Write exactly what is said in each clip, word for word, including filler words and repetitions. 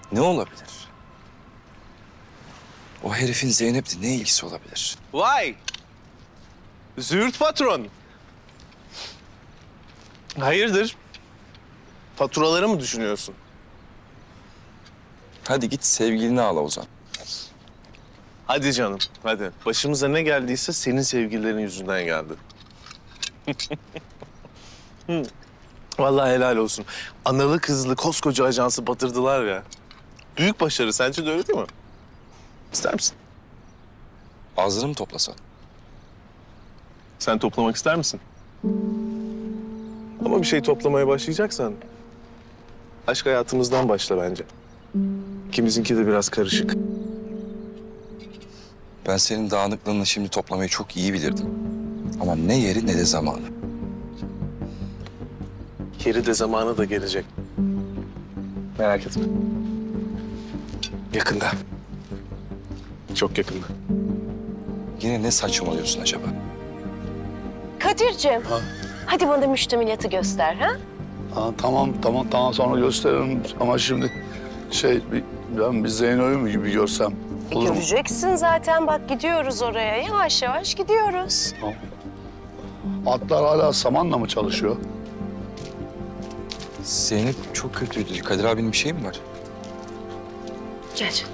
Ne olabilir? O herifin Zeynep'le ne ilgisi olabilir? Vay! Züğürt patron. Hayırdır? Faturaları mı düşünüyorsun? Hadi git sevgilini al Ozan. Hadi canım, hadi. Başımıza ne geldiyse senin sevgililerin yüzünden geldi. Vallahi helal olsun. Analı kızlı koskoca ajansı batırdılar ya. Büyük başarı. Sence de öyle değil mi? İster misin? Ağzını mı toplasan? Sen toplamak ister misin? Ama bir şey toplamaya başlayacaksan aşk hayatımızdan başla bence. İkimizinki de biraz karışık. Ben senin dağınıklığını şimdi toplamayı çok iyi bilirdim. Ama ne yeri ne de zamanı. Yeri de zamanı da gelecek. Merak etme. Yakında. Çok yakında. Yine ne saçmalıyorsun acaba? Kadir'cim, Ha. hadi bana müştemilatı göster ha? Ha, tamam tamam tamam sonra gösteririm ama şimdi şey bir, ben bir Zeyno'yu mu gibi görsem E, olur mu? göreceksin zaten, bak gidiyoruz oraya. Yavaş yavaş gidiyoruz. Tamam. Atlar hala samanla mı çalışıyor? Zeynep çok kötüydü. Kadir abinin bir şey mi var? Gel canım.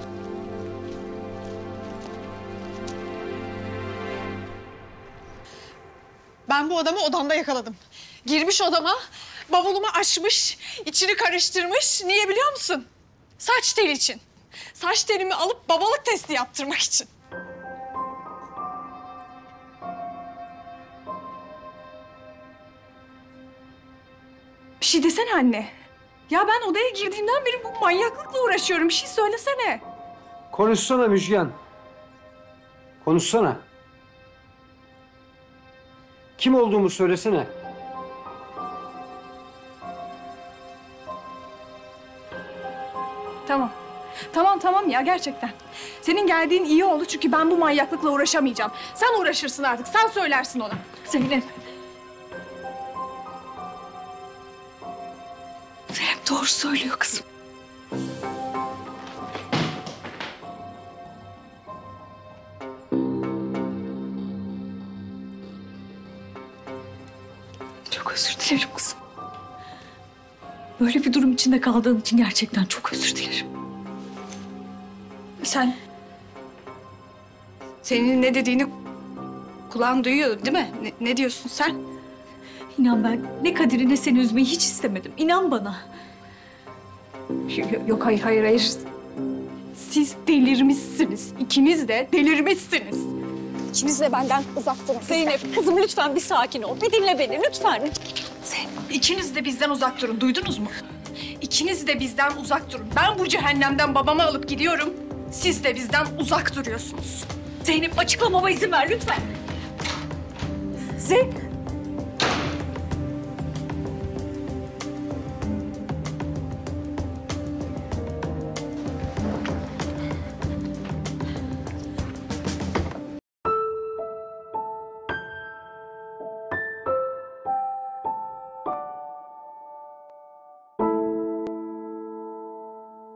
Ben bu adamı odamda yakaladım. Girmiş odama, bavulumu açmış, içini karıştırmış. Niye biliyor musun? Saç teli için. Saç telimi alıp babalık testi yaptırmak için. Bir şey desene anne. Ya ben odaya girdiğimden beri bu manyaklıkla uğraşıyorum. Bir şey söylesene. Konuşsana Müjgan. Konuşsana. Kim olduğumu söylesene. Tamam. Tamam tamam ya gerçekten. Senin geldiğin iyi oldu çünkü ben bu manyaklıkla uğraşamayacağım. Sen uğraşırsın artık. Sen söylersin ona. Zeynep. Zeynep doğru söylüyor kızım. Çok özür dilerim kızım. Böyle bir durum içinde kaldığın için gerçekten çok özür dilerim. Sen... Senin ne dediğini kulağın duyuyor değil mi? Ne, ne diyorsun sen? İnan ben ne Kadir'i ne seni üzmeyi hiç istemedim. İnan bana. Yok, yok hayır hayır hayır. Siz delirmişsiniz. İkiniz de delirmişsiniz. İkiniz de benden uzak durun. Zeynep kızım lütfen bir sakin ol. Bir dinle beni lütfen. Zeynep, ikiniz de bizden uzak durun. Duydunuz mu? İkiniz de bizden uzak durun. Ben bu cehennemden babamı alıp gidiyorum. Siz de bizden uzak duruyorsunuz. Zeynep açıklamama izin ver lütfen. Zeynep.